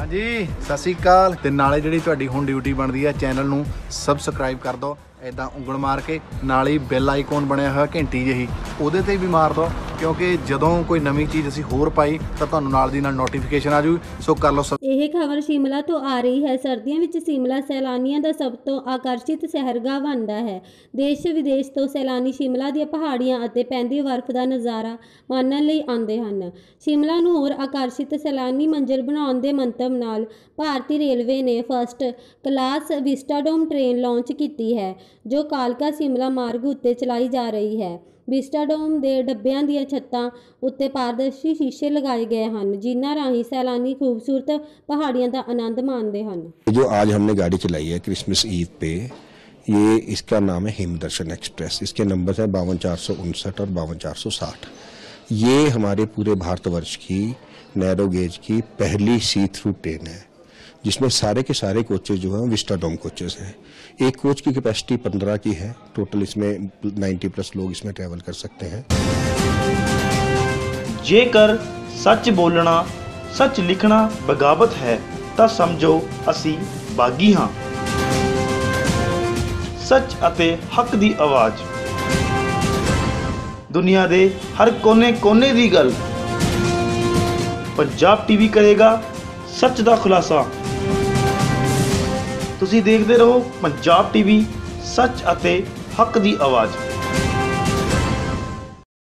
हाँ जी सत श्री अकाल। ते नाले जिहड़ी तुहाडी हुण ड्यूटी बनदी है चैनल नूं सबसक्राइब कर दो, इदां उंगल मार के नाल ही बैल आइकॉन बनया होया घंटी जिही ਉਹਦੇ ਤੇ भी मार दो, क्योंकि ਜਦੋਂ कोई नवीं चीज़ ਅਸੀਂ ਹੋਰ ਪਾਈ ਤਾਂ ਤੁਹਾਨੂੰ ਨਾਲ ਦੀ ਨਾਲ ਨੋਟੀਫਿਕੇਸ਼ਨ ਆ ਜੂ। ਸੋ ਕਰ ਲਓ। ਇਹ ਖਬਰ ਸ਼ਿਮਲਾ ਤੋਂ ਆ ਰਹੀ ਹੈ। ਸਰਦੀਆਂ ਵਿੱਚ ਸ਼ਿਮਲਾ ਸੈਲਾਨੀਆਂ ਦਾ ਸਭ ਤੋਂ ਆਕਰਸ਼ਿਤ ਸੈਰਗਾਹ ਬਣਦਾ ਹੈ। ਦੇਸ਼ ਵਿਦੇਸ਼ ਤੋਂ ਸੈਲਾਨੀ ਸ਼ਿਮਲਾ ਦੀਆਂ ਪਹਾੜੀਆਂ ਅਤੇ ਪੈਂਦੀ ਬਰਫ਼ ਦਾ ਨਜ਼ਾਰਾ ਮਾਣਨ ਲਈ ਆਉਂਦੇ ਹਨ। ਸ਼ਿਮਲਾ ਨੂੰ ਹੋਰ ਆਕਰਸ਼ਿਤ ਸੈਲਾਨੀ ਮੰਜ਼ਿਲ ਬਣਾਉਣ ਦੇ ਮੰਤਵ ਨਾਲ ਭਾਰਤੀ ਰੇਲਵੇ ਨੇ first class vistadome train launch ਕੀਤੀ ਹੈ, ਜੋ ਕਾਲਕਾ ਸ਼ਿਮਲਾ ਮਾਰਗ ਉੱਤੇ ਚਲਾਈ ਜਾ ਰਹੀ ਹੈ। ਵਿਸਟਾਡੋਮ ਦੇ ਡੱਬਿਆਂ ਦੀਆਂ ਛੱਤਾਂ ਉੱਤੇ ਪਾਰਦਰਸ਼ੀ ਸ਼ੀਸ਼ੇ लगाए गए हैं, जिन्हां राही सैलानी खूबसूरत पहाड़ियों का आनंद माणते हैं। जो आज हमने गाड़ी चलाई है क्रिसमस ईद पे, ये इसका नाम है हिमदर्शन एक्सप्रेस। इसके नंबर है 52,459 और 52,460। ये हमारे पूरे भारतवर्ष की नैरो गेज की पहली सी थ्रू ट्रेन है, जिसमें सारे के सारे कोचेज जो हैं विस्टाडोम कोचेज हैं। एक कोच की कैपेसिटी 15 की है। टोटल इसमें 90+ लोग इसमें ट्रैवल कर सकते हैं। जेकर सच बोलना सच लिखना बगावत है तो समझो असी बागी हाँ। सच अते हक दी आवाज़, दुनिया दे हर कोने कोने दी गल। पंजाब टीवी करेगा सच दा खुलासा। तुसी देखते रहो पंजाब टीवी, सच अते हक दी आवाज़।